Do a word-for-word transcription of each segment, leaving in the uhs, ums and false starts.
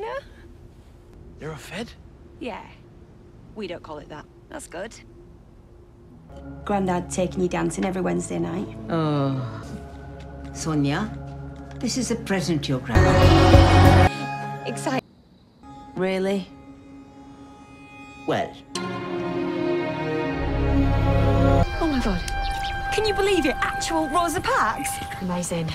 know? You're a Fed? Yeah. We don't call it that. That's good. Grandad taking you dancing every Wednesday night. Oh. Sonia, this is a present to your grandmother. Exciting. Really? Well. Oh my God. Can you believe it? Actual Rosa Parks? Amazing.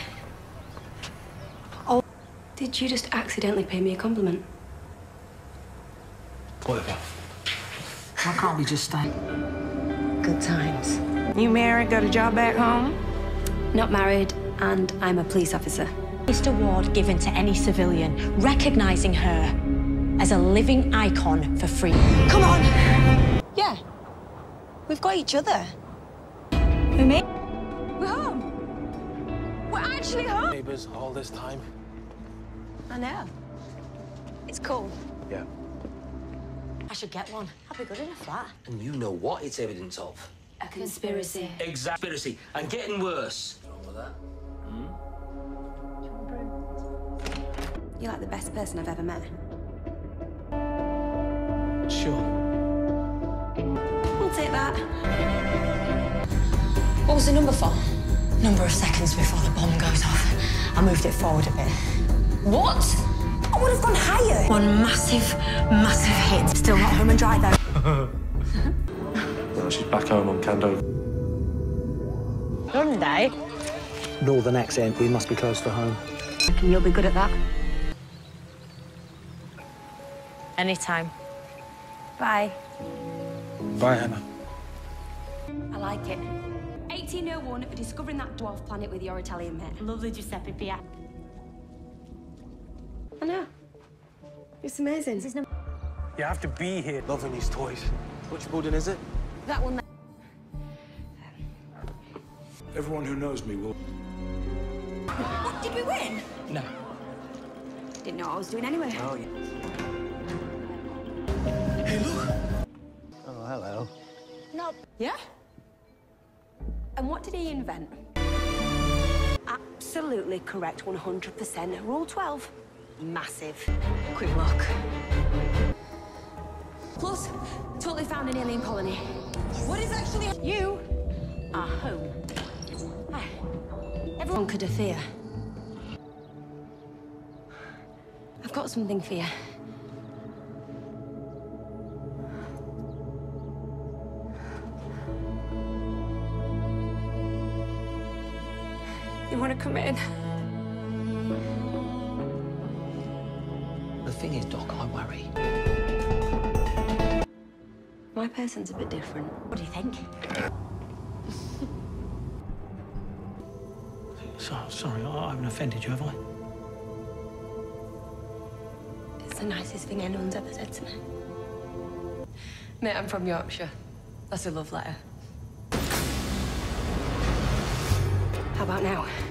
Oh, did you just accidentally pay me a compliment? Whatever. Why can't we just stay? Good times. You married, got a job back home? Not married, and I'm a police officer. This award given to any civilian, recognising her as a living icon for freedom. Come on! Yeah. We've got each other. Who, me? We're home. We're actually home. Neighbours all this time. I know. It's cool. Yeah. I should get one. I'd be good in a flat. And you know what it's evidence of? A conspiracy. Exact conspiracy. And getting worse. You're like the best person I've ever met. Sure. We'll take that. What was the number for? Number of seconds before the bomb goes off. I moved it forward a bit. What? I would have gone higher. One massive, massive hit. Still not home and dry, though. Well, she's back home on Cando. Sunday? Northern accent, we must be close to home. Reckon you'll be good at that? Anytime. Bye. Bye, Hannah. I like it. eighteen oh one for discovering that dwarf planet with your Italian mate. Lovely Giuseppe Pia. I know. It's amazing. You have to be here. Loving these toys. Which building is it? That one there. Everyone who knows me will... What, did we win? No. Didn't know what I was doing anyway. Oh, yeah. Oh, hello. No. Yeah? And what did he invent? Absolutely correct, one hundred percent. Rule twelve. Massive. Quick look. Plus, totally found an alien colony. What is actually... You are home. Ah, everyone could have fear. I've got something for you. You want to come in? The thing is, Doc, I worry. My person's a bit different. What do you think? So, sorry, I haven't offended you, have I? It's the nicest thing anyone's ever said to me. Mate, I'm from Yorkshire. That's a love letter. How about now?